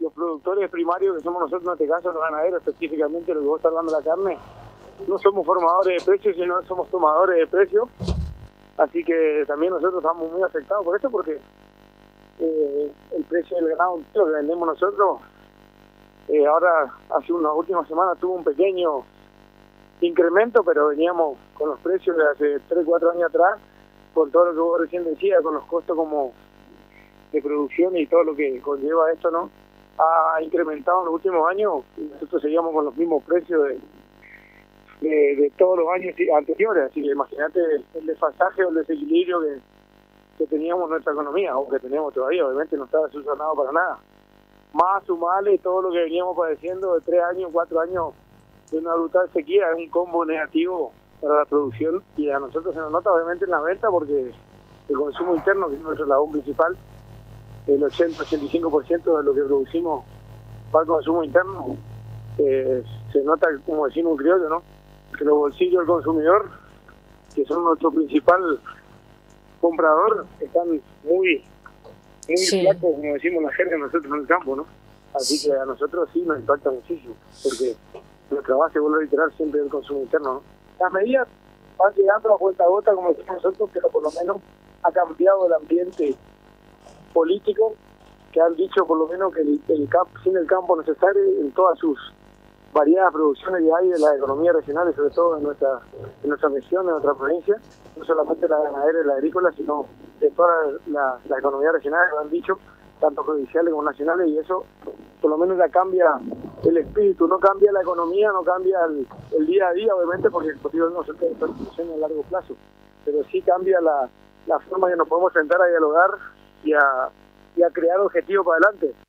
los productores primarios, que somos nosotros en este caso, los ganaderos, específicamente los que vos estás hablando de la carne, no somos formadores de precios, sino somos tomadores de precios. Así que también nosotros estamos muy afectados por esto, porque el precio del ganado entero que vendemos nosotros, ahora hace unas últimas semanas tuvo un pequeño incremento, pero veníamos con los precios de hace 3, 4 años atrás, por todo lo que vos recién decías, con los costos como de producción y todo lo que conlleva esto, ¿no? Ha incrementado en los últimos años y nosotros seguíamos con los mismos precios de todos los años anteriores, así que imagínate el desfasaje o el desequilibrio que teníamos en nuestra economía, o que tenemos todavía, obviamente no está solucionado para nada. Más sumarle todo lo que veníamos padeciendo de 3 años, 4 años de una brutal sequía, es un combo negativo para la producción, y a nosotros se nos nota obviamente en la venta, porque el consumo interno, que es nuestro eslabón principal, el 80-85% de lo que producimos para el consumo interno, se nota, como decimos un criollo, ¿no?, que los bolsillos del consumidor, que son nuestro principal comprador, están muy flacos, como decimos la jerga nosotros en el campo, ¿no? Así que a nosotros sí nos impacta muchísimo, porque nuestra base, vuelvo a reiterar, siempre es el consumo interno, ¿no? Las medidas van llegando a vuelta a gota, como decimos nosotros, pero por lo menos ha cambiado el ambiente político, que han dicho por lo menos que sin el campo necesario en todas sus variadas producciones que hay de la economía regional, y sobre todo en nuestra región, en nuestra provincia, no solamente la ganadera y la agrícola, sino de toda la economía regional, que lo han dicho, tanto provinciales como nacionales, y eso por lo menos ya cambia el espíritu, no cambia la economía, no cambia el día a día, obviamente, porque el objetivo no es una solución a largo plazo, pero sí cambia la forma que nos podemos sentar a dialogar y a crear objetivos para adelante.